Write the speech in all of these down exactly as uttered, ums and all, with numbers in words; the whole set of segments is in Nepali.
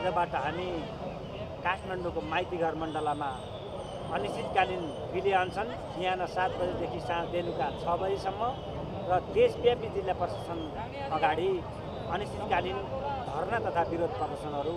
आजबाट हामी काठमाडौँको माइतीघर मण्डलामा अनिश्चितकालीन विधि अनसन बिहान सात बजेदेखि साँझ बेलुका छ बजीसम्म र देशव्यापी जिल्ला प्रशासन अगाडि अनिश्चितकालीन धरना तथा विरोध प्रदर्शनहरू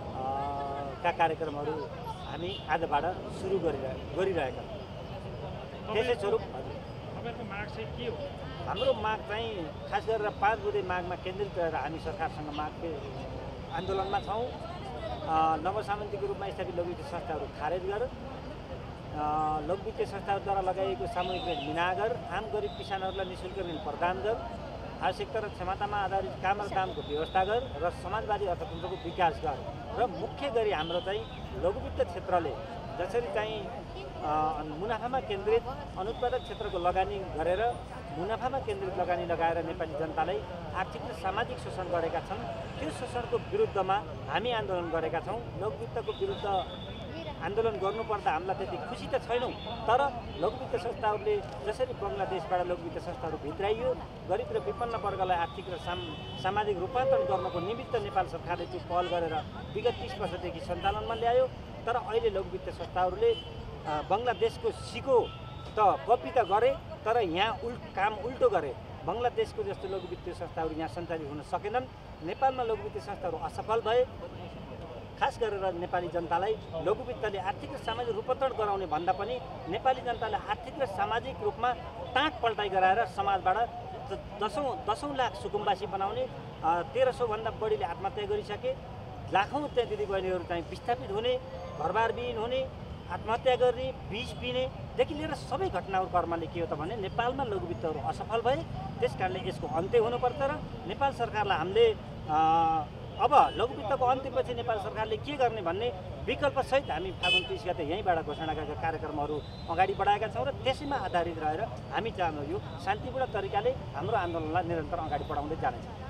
का कार्यक्रमहरू हामी आजबाट सुरु गरिरहे गरिरहेका छौँ। त्यसै स्वरूप तपाईँको माग चाहिँ के हो? हाम्रो माग चाहिँ खास गरेर पाँच बुँदे मागमा केन्द्रित रहेर हामी सरकारसँग माग आन्दोलनमा छौँ। नवसामन्तीको रूपमा स्थापित लघुवित्तीय संस्थाहरू खारेज गर, लघुवित्तीय संस्थाहरूद्वारा लगाइएको सामूहिक ऋण मिना गर, आम गरिब किसानहरूलाई निःशुल्क ऋण प्रदान गर, आवश्यकता र क्षमतामा आधारित काम र कामको व्यवस्था गर र समाजवादी अर्थतन्त्रको विकास गर। र मुख्य गरी हाम्रो चाहिँ लघुवित्त क्षेत्रले जसरी चाहिँ मुनाफामा केन्द्रित अनुत्पादक क्षेत्रको लगानी गरेर मुनाफामा केन्द्रित लगानी लगाएर नेपाली जनतालाई आर्थिक र सामाजिक शोषण गरेका छन्, त्यो शोषणको विरुद्धमा हामी आन्दोलन गरेका छौँ। लघुवित्तको विरुद्ध आन्दोलन गर्नुपर्दा हामीलाई त्यति खुसी त छैनौँ, तर लघुवित्त संस्थाहरूले जसरी बङ्गलादेशबाट लघुवित्त संस्थाहरू भित्राइयो, गरिब र विपन्न वर्गलाई आर्थिक र साम सामाजिक रूपान्तरण गर्नको निमित्त नेपाल सरकारले त्यो पहल गरेर विगत तीस वर्षदेखि सञ्चालनमा ल्यायो। तर अहिले लघुवित्त संस्थाहरूले बङ्गलादेशको सिको त कपी त गरे, तर यहाँ उल्ट काम उल्टो गरे। बङ्गलादेशको जस्तो लघुवित्तीय संस्थाहरू यहाँ सञ्चालित हुन सकेनन्। नेपालमा लघुवित्तीय संस्थाहरू असफल भए। खास गरेर नेपाली जनतालाई लघुवित्तले आर्थिक र सामाजिक रूपान्तरण गराउने भन्दा पनि नेपाली जनतालाई आर्थिक र सामाजिक रूपमा टाँक पल्टाइ गराएर समाजबाट दसौँ दसौँ लाख सुकुम्बासी बनाउने, तेह्र सौभन्दा बढीले आत्महत्या गरिसके, लाखौँ त्यहाँ दिदीबहिनीहरू चाहिँ विस्थापित हुने, घरबारविहीन हुने, आत्महत्या गर्ने, विष पिनेदेखि लिएर सबै घटनाहरू कर्मले के हो त भने नेपालमा लघुवित्तहरू असफल भए। त्यस कारणले यसको अन्त्य हुनुपर्छ र नेपाल सरकारलाई हामीले अब लघुवित्तको अन्त्यपछि नेपाल सरकारले के गर्ने भन्ने विकल्पसहित हामी फागुन तीस गते यहीँबाट घोषणा गरेका कार्यक्रमहरू अगाडि बढाएका छौँ र त्यसैमा आधारित रहेर हामी चाहनु यो शान्तिपूर्ण तरिकाले हाम्रो आन्दोलनलाई निरन्तर अगाडि बढाउँदै जानेछौँ।